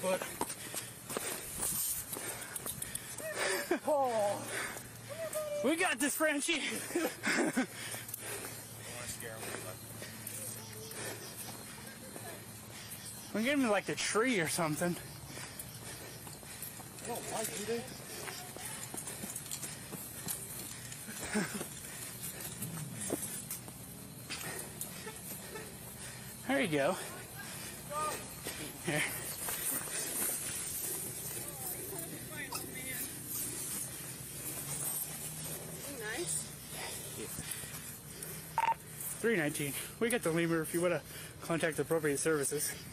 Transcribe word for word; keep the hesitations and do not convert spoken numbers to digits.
foot. Oh. We got this, Frenchie. We get him to like the tree or something. I don't like you, dude. There you go. Here. Nice. three nineteen. We got the lemur if you want to contact the appropriate services.